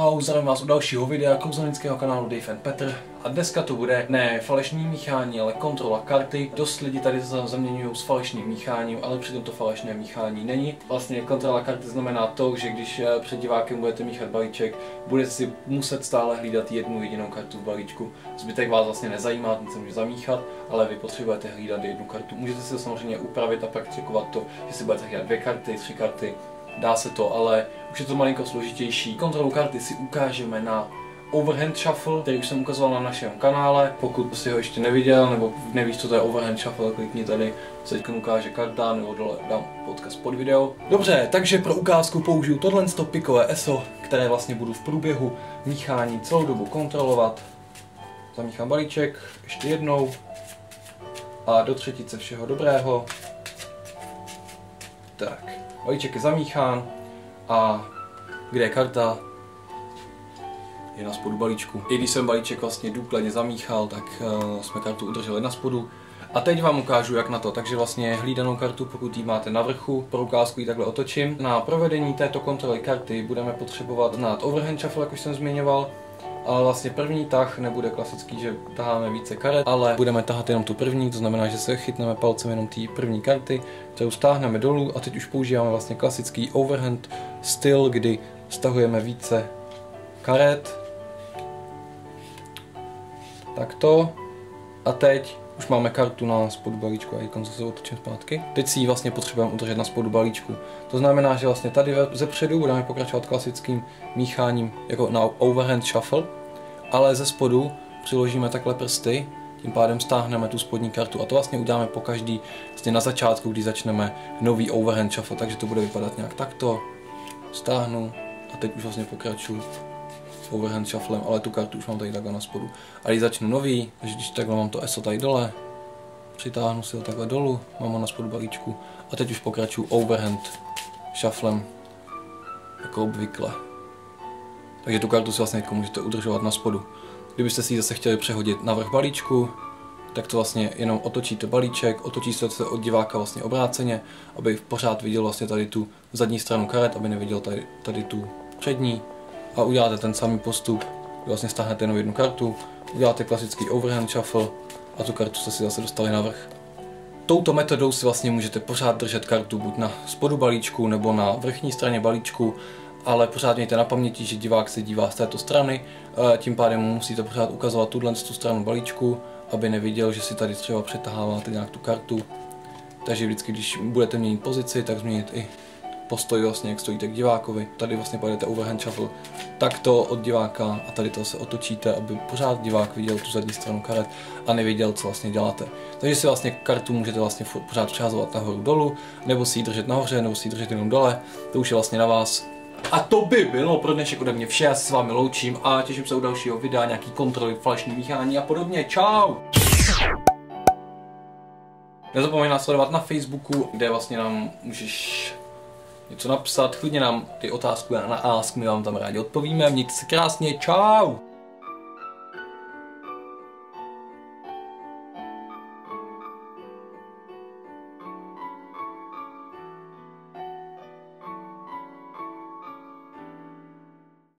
Čau, zdravím vás u dalšího videa kouzelnického kanálu Dave & Petr. A dneska to bude ne falešný míchání, ale kontrola karty. Dost lidí tady zaměňují s falešným mícháním, ale přitom to falešné míchání není. Vlastně kontrola karty znamená to, že když před divákem budete míchat balíček, budete si muset stále hlídat jednu jedinou kartu v balíčku. Zbytek vás vlastně nezajímá, ten se může zamíchat, ale vy potřebujete hlídat jednu kartu. Můžete si to samozřejmě upravit a praktikovat to, že si budete hlídat 2 karty, 3 karty. Dá se to, ale už je to malinko složitější. Kontrolu karty si ukážeme na overhand shuffle, který už jsem ukazoval na našem kanále. Pokud jsi ho ještě neviděl nebo nevíš, co to je overhand shuffle, klikni tady, se teď ukáže karta, nebo dole dám odkaz pod video. Dobře, takže pro ukázku použiju tohle pikové ESO, které vlastně budu v průběhu míchání celou dobu kontrolovat. Zamíchám balíček ještě jednou a do třetice všeho dobrého. Tak. Balíček je zamíchán a kde je karta, je na spodu balíčku. I když jsem balíček vlastně důkladně zamíchal, tak jsme kartu udrželi na spodu. A teď vám ukážu, jak na to. Takže vlastně hlídanou kartu, pokud ji máte na vrchu, pro ukázku ji takhle otočím. Na provedení této kontroly karty budeme potřebovat znát overhand shuffle, jak už jsem zmiňoval. Ale vlastně první tah nebude klasický, že taháme více karet, ale budeme tahat jenom tu první, to znamená, že se chytneme palcem jenom té první karty, kterou stáhneme dolů a teď už používáme vlastně klasický overhand styl, kdy stahujeme více karet. Takto. A teď už máme kartu na spodu balíčku a teď zase otočím zpátky. Teď si ji vlastně potřebujeme udržet na spodu balíčku. To znamená, že vlastně tady zepředu budeme pokračovat klasickým mícháním jako na overhand shuffle, ale ze spodu přiložíme takhle prsty, tím pádem stáhneme tu spodní kartu a to vlastně uděláme po každý vlastně na začátku, když začneme nový overhand shuffle, takže to bude vypadat nějak takto. Stáhnu a teď už vlastně pokračuju overhand shufflem, ale tu kartu už mám tady takhle na spodu. A když začnu nový, takže když takhle mám to ESO tady dole, přitáhnu si ho takhle dolů, mám ho na spodu balíčku a teď už pokračuju overhand shufflem jako obvykle. Takže tu kartu si vlastně můžete udržovat na spodu. Kdybyste si ji zase chtěli přehodit na vrch balíčku, tak to vlastně jenom otočíte balíček, otočíte se od diváka vlastně obráceně, aby pořád viděl vlastně tady tu zadní stranu karet, aby neviděl tady tu přední. A uděláte ten samý postup, vlastně stáhnete jenom jednu kartu, uděláte klasický overhand shuffle a tu kartu jste si zase dostali na vrch. Touto metodou si vlastně můžete pořád držet kartu buď na spodu balíčku nebo na vrchní straně balíčku, ale pořád mějte na paměti, že divák se dívá z této strany, tím pádem musíte pořád ukazovat tu stranu balíčku, aby neviděl, že si tady třeba přetaháváte nějak tu kartu. Takže vždycky, když budete měnit pozici, tak změnit i postoj vlastně, jak stojíte k divákovi. Tady vlastně pojedete overhand shuffle takto od diváka a tady to se otočíte, aby pořád divák viděl tu zadní stranu karet a nevěděl, co vlastně děláte. Takže si vlastně kartu můžete vlastně pořád přehazovat nahoru dolů, nebo si ji držet nahoře, nebo si ji držet jenom dole. To už je vlastně na vás. A to by bylo pro dnešek ode mě vše, já se s vámi loučím a těším se u dalšího videa, nějaký kontroly, falešný míchání a podobně. Čau! Nezapomeň nás sledovat na Facebooku, kde vlastně nám můžeš něco napsat, klidně nám ty otázky na Ask, my vám tam rádi odpovíme, mějte se krásně, čau!